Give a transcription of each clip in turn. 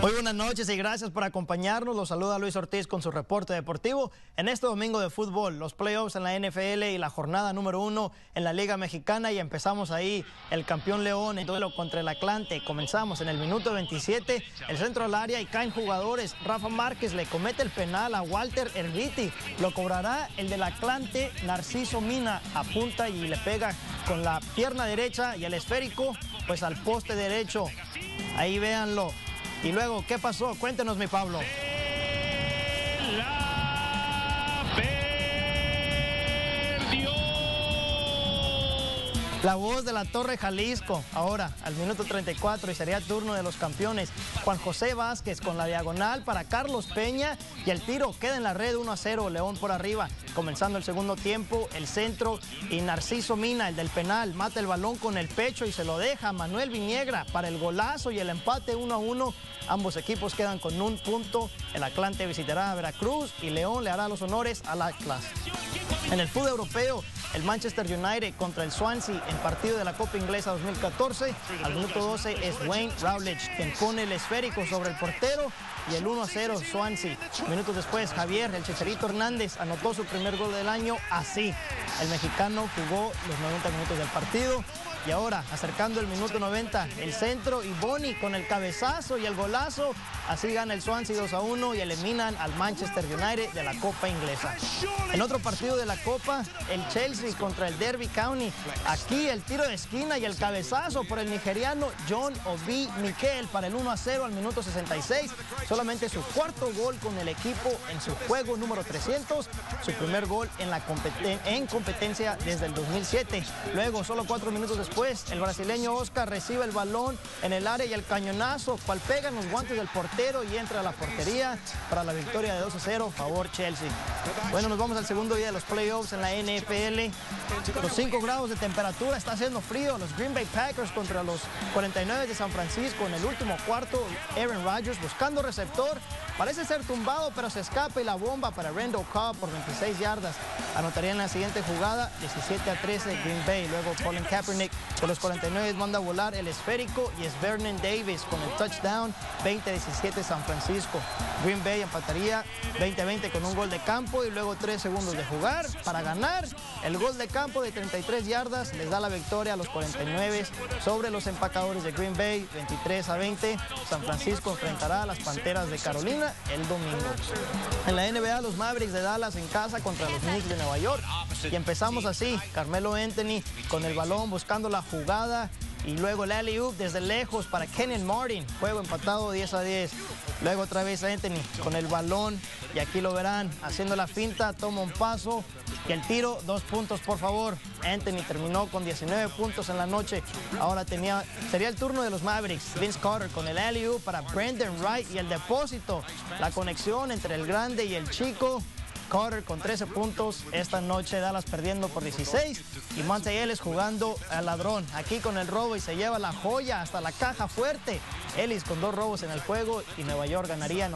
Muy buenas noches y gracias por acompañarnos. Los saluda Luis Ortiz con su reporte deportivo. En este domingo de fútbol, los playoffs en la NFL y la jornada número 1 en la Liga Mexicana. Y empezamos ahí, el campeón León en duelo contra el Atlante. Comenzamos en el minuto 27, el centro al área y caen jugadores. Rafa Márquez le comete el penal a Walter Erviti. Lo cobrará el del Atlante, Narciso Mina. Apunta y le pega con la pierna derecha y el esférico, pues al poste derecho. Ahí véanlo. Y luego, ¿qué pasó? Cuéntenos, mi Pablo. La voz de la Torre Jalisco, ahora al minuto 34 y sería turno de los campeones. Juan José Vázquez con la diagonal para Carlos Peña y el tiro queda en la red 1-0, León por arriba. Comenzando el segundo tiempo, el centro y Narciso Mina, el del penal, mata el balón con el pecho y se lo deja a Manuel Viniegra para el golazo y el empate 1-1. Ambos equipos quedan con un punto. El Atlante visitará a Veracruz y León le hará los honores al Atlas. En el fútbol europeo, el Manchester United contra el Swansea en partido de la Copa Inglesa 2014. Al minuto 12 es Wayne Routledge quien pone el esférico sobre el portero y el 1-0 Swansea. Minutos después, Javier, el Chicharito Hernández, anotó su primer gol del año así. El mexicano jugó los 90 minutos del partido. Y ahora, acercando el minuto 90, el centro y Boni con el cabezazo y el golazo. Así gana el Swansea 2-1 y eliminan al Manchester United de la Copa Inglesa. En otro partido de la Copa, el Chelsea contra el Derby County. Aquí el tiro de esquina y el cabezazo por el nigeriano John Obi Mikel para el 1-0 al minuto 66. Solamente su cuarto gol con el equipo en su juego número 300. Su primer gol en competencia desde el 2007. Luego, solo 4 minutos después, el brasileño Oscar recibe el balón en el área y el cañonazo, cual pega en los guantes del portero y entra a la portería para la victoria de 2-0, favor Chelsea. Bueno, nos vamos al segundo día de los playoffs en la NFL. Los 5 grados de temperatura, está haciendo frío. Los Green Bay Packers contra los 49 de San Francisco en el último cuarto. Aaron Rodgers buscando receptor. Parece ser tumbado, pero se escapa y la bomba para Randall Cobb por 26 yardas. Anotaría en la siguiente jugada 17-13 Green Bay. Luego Colin Kaepernick de los 49 manda a volar el esférico y es Vernon Davis con el touchdown 20-17 San Francisco. Green Bay empataría 20-20 con un gol de campo y luego 3 segundos de jugar para ganar. El gol de campo de 33 yardas les da la victoria a los 49 sobre los empacadores de Green Bay 23-20. San Francisco enfrentará a las Panteras de Carolina el domingo. En la NBA, los Mavericks de Dallas en casa contra los Knicks de Nueva York. Y empezamos así, Carmelo Anthony con el balón buscando la jugada y luego el alley-oop desde lejos para Kenyon Martin. Juego empatado 10-10. Luego otra vez Anthony con el balón y aquí lo verán haciendo la finta, toma un paso y el tiro, 2 puntos por favor. Anthony terminó con 19 puntos en la noche. Ahora sería el turno de los Mavericks. Vince Carter con el alley-oop para Brandon Wright y el depósito. La conexión entre el grande y el chico. Carter con 13 puntos esta noche, Dallas perdiendo por 16 y Monte Ellis jugando al ladrón, aquí con el robo y se lleva la joya hasta la caja fuerte. Ellis con 2 robos en el juego y Nueva York ganaría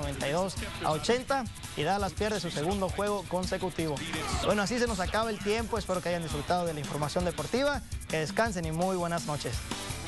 92-80 y Dallas pierde su segundo juego consecutivo. Bueno, así se nos acaba el tiempo, espero que hayan disfrutado de la información deportiva, que descansen y muy buenas noches.